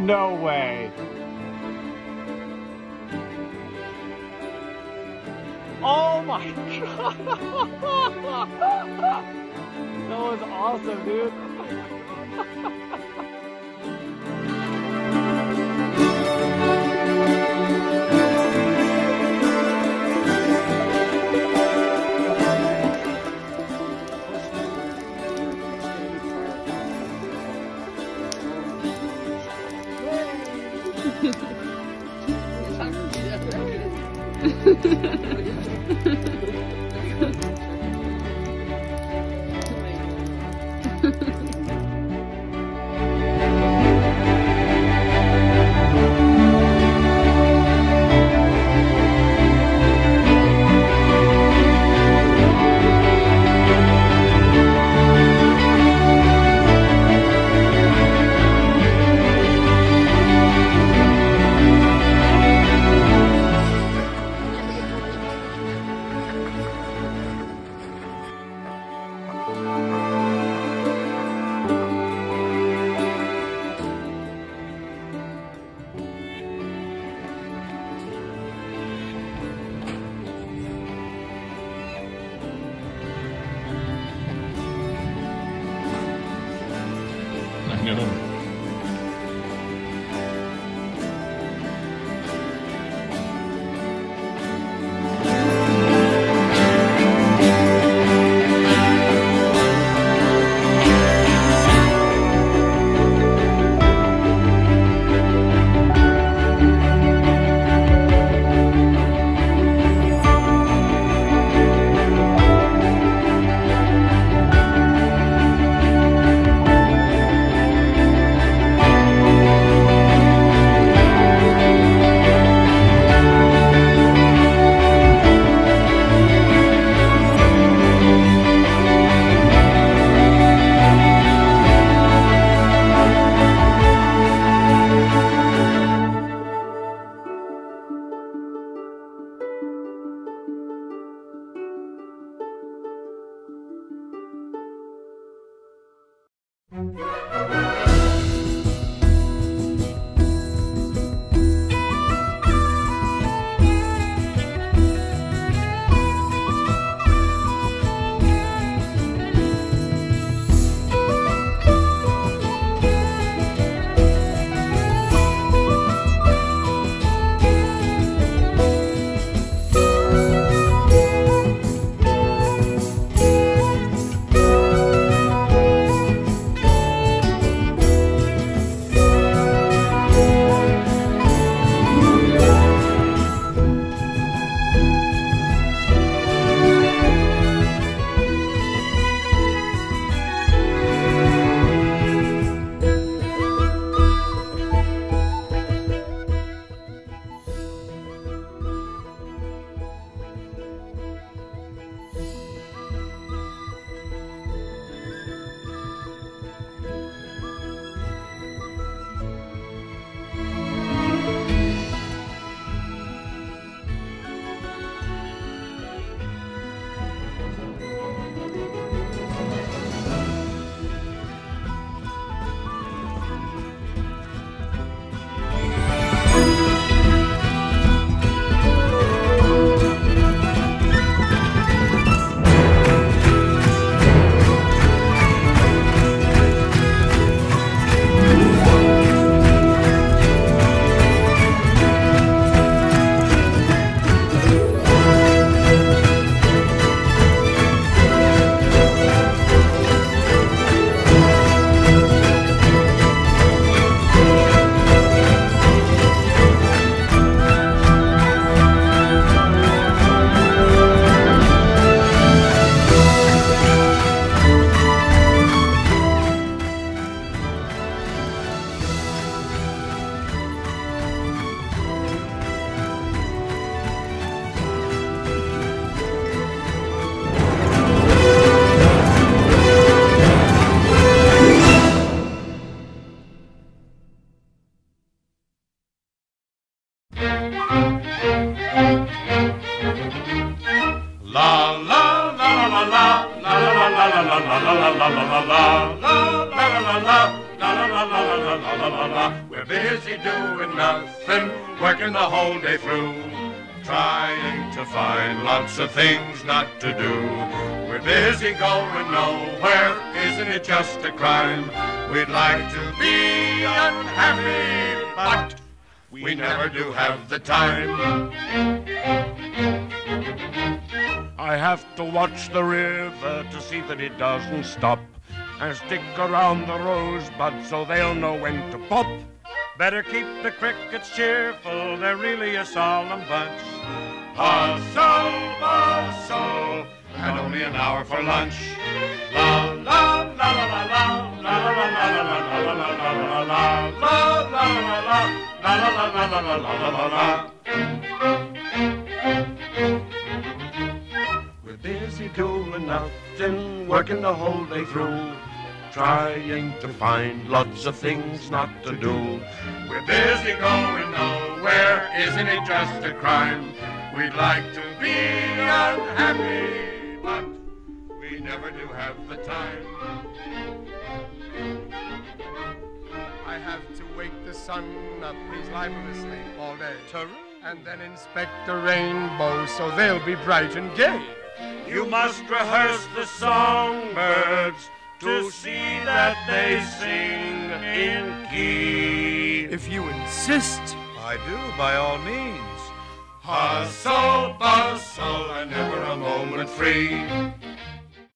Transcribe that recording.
No way. Oh my god! That was awesome, dude. I know. la la la la la la la la la. We're busy doing nothing, working the whole day through, trying to find lots of things not to do. We're busy going nowhere, isn't it just a crime? We'd like to be unhappy, but we never do have the time. I have to watch the river to see that it doesn't stop, and stick around the rosebuds so they'll know when to pop. Better keep the crickets cheerful, they're really a solemn bunch. Hustle, bustle, and only an hour for lunch. La la la la la la la la la la la la la la la la la la. We're busy doing nothing, working the whole day through, trying to find lots of things not to do. We're busy going nowhere, isn't it just a crime? We'd like to be unhappy, but we never do have the time. I have to wake the sun up, he's liable to sleep all day, and then inspect the rainbow so they'll be bright and gay. You must rehearse the songbirds to see that they sing in key. If you insist. I do, by all means. Hustle, bustle, and never a moment free.